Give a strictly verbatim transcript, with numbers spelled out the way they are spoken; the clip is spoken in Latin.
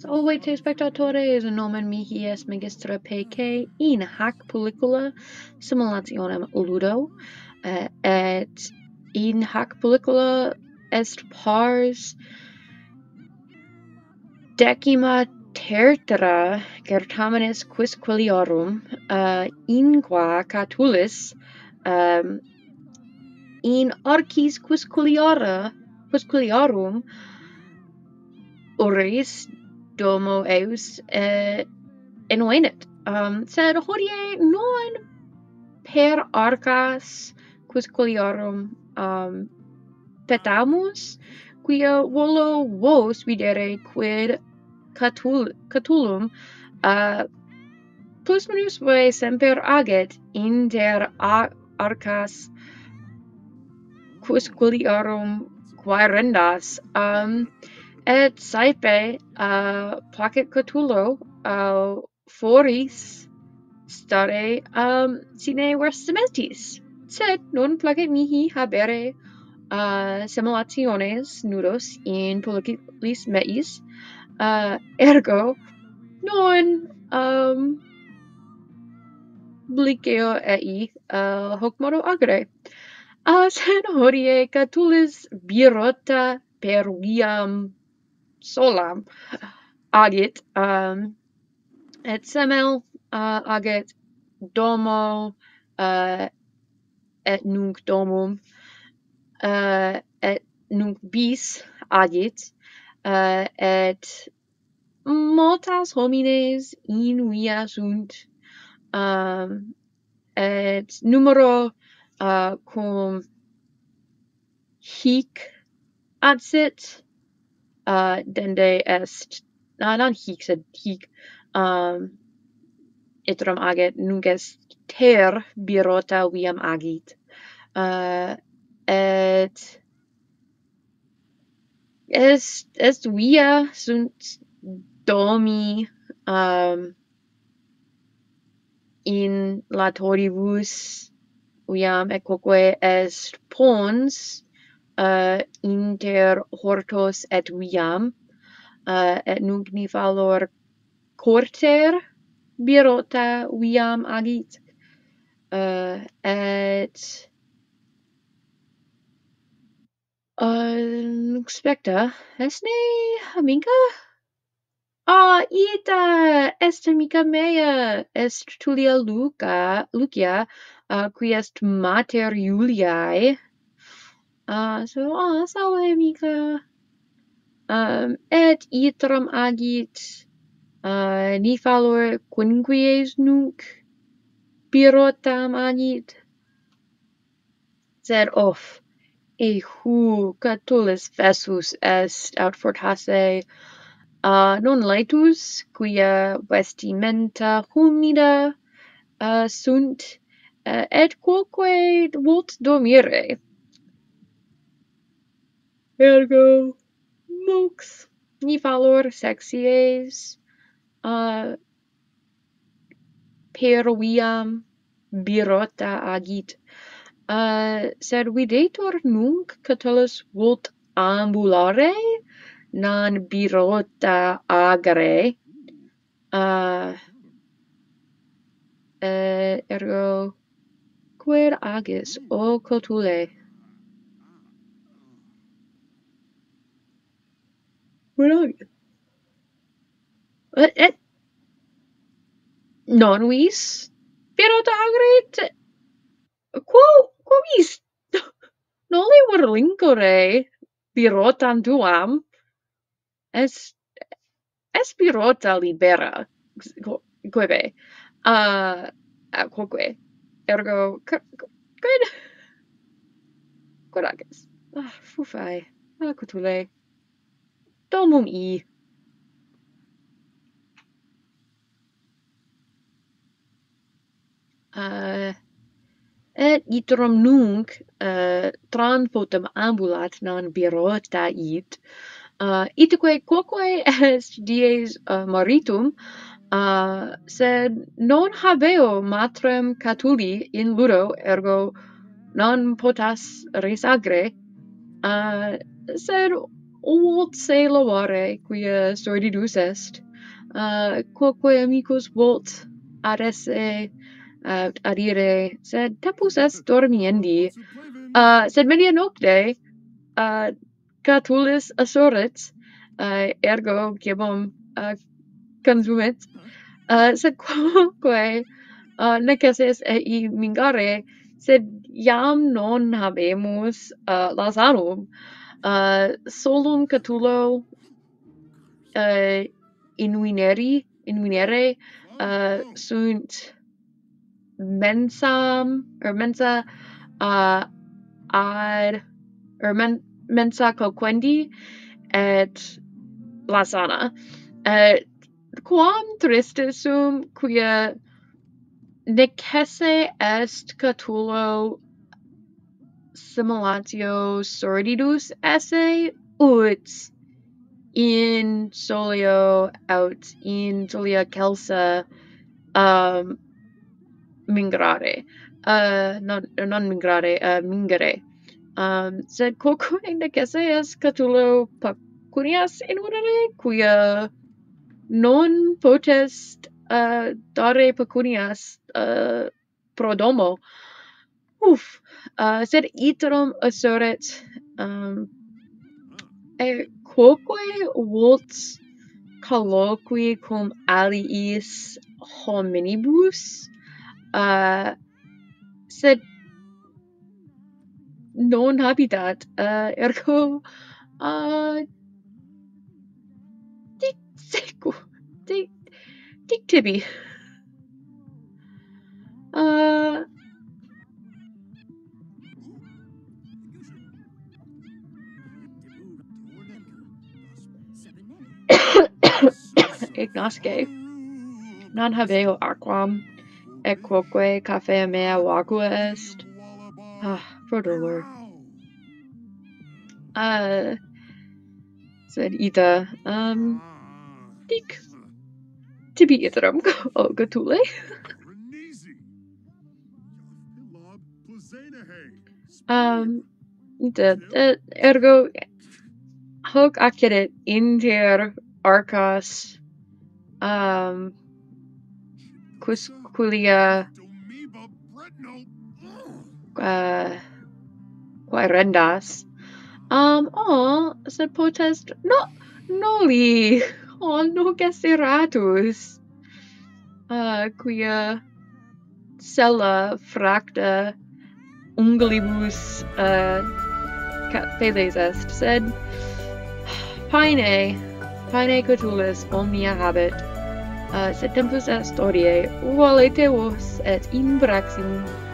Salvete spectatores, nomen mihi est MagistraPC in hac pelliculā simulationem ludo, uh, et in hac pelliculā est pars Decima Tertia Certamenis Quisquiliarum, uh, in qua Catullus um, in arcīs quisquilia quisquiliarum oris domo eus uh, invenit, um, sed hodie non per arcās quisquiliarum um, petamus, quia volo vos videre quid Catull Catullum uh, plus minus voi semper aget inter arcās quisquiliarum quaerendīs, um, et saepe uh, placet Catullo uh, foris stare um, sine vestimentis, sed non placet mihi habere uh, simulationes nudos in pelliculis meis, uh, ergo non um, liceo ei uh, hoc modo agere. Uh, sed hodie Catullus birota per viam solam agit, um, et semel uh, agit domo uh, et nunc domum uh, et nunc bis agit, uh, et multas homines in via sunt, um, et numero uh, cum hic absit uh, dende est, uh, non hic sed hic, um, iterum agit, nunc est ter birota viam agit, uh, et est est via sunt domi um, in latoribus viam, et quoque est pons uh, inter hortos et viam, uh, et nunc ni valor corter birota viam agit, uh, et uh, nunc specta est ne amica? Ah, ita est amica mea, est Tullia Luca, Lucia, uh, qui est mater Iuliae. Uh, so, ah, salve amica. Um, et iterum agit, uh, ni valor quinquies nunc birotam agit. Sed, off, ehu Catullus fessus est aut fortasse, uh, non laetus, quia vestimenta humida uh, sunt, uh, et quoque vult dormire. Ergo, mox, ni valor sexies, uh, per viam birota agit, uh, sed videtur nunc Catullus vult ambulare, non birota agere, uh, uh, ergo, quid agis, o Catulle? Quid agis? Et, et non vis birota agere, quo, quo vis noli verlincore birotam tuam, est, est birota libera, quebe, uh, quoque, ergo, quid, quid agis? Ah, fufae, ah, Catulle, domum I. Uh, et iterum nunc uh, transpotum ambulat non birota id, uh, itaque quoque est dies uh, maritum, uh, sed non habeo matrem Catullī in ludo, ergo non potas res agre, uh, sed Volt se lavare, quia sordidus est, uh, quoque amicus volt ad esse uh, adire, sed tempus est dormiendi, uh, sed media nocte uh, Catullus assoret, uh, ergo cibum uh, consumit, uh, sed quoque uh, necesses ei mingare, sed iam non habemus uh, lasanum, uh, solum Catullo uh, invineri, invinere uh, sunt mensam, or mensa uh, ad, or men, mensa coquendi et lasana. Uh, quam tristis sum quia necesse est Catullo simulatio sordidus esse, ut in solio aut in solia celsa um, mingrare, uh, non, non mingrare, uh, mingere. Um, sed quoque necesse est Catullo pecunias invenere, quia non potest uh, dare pecunias uh, pro domo. Uff, uh, sed iterum assoret, um, e quoque volt colloqui cum aliis hominibus, uh, sed non habitat, uh, ergo, uh, dic secu, dic, dic tibi. Uh, ignosce, non habeo aquam, et quoque cafea mea vacua est. Ah, pro dolor. Uh, sed ita, um, dic, tibi iterum, o Catullī. um, ita, uh, ergo, hoc accidit inter arcās, um, quisquilia, uh, quaerendīs, um, oh, sed potest, no, noli, oh, nunc esseratus, uh, quia sella fracta ungulibus, uh, feles est, sed paene, paene Catullus omnia habet, uh, sed tempus est hodie, valete vos et in praxim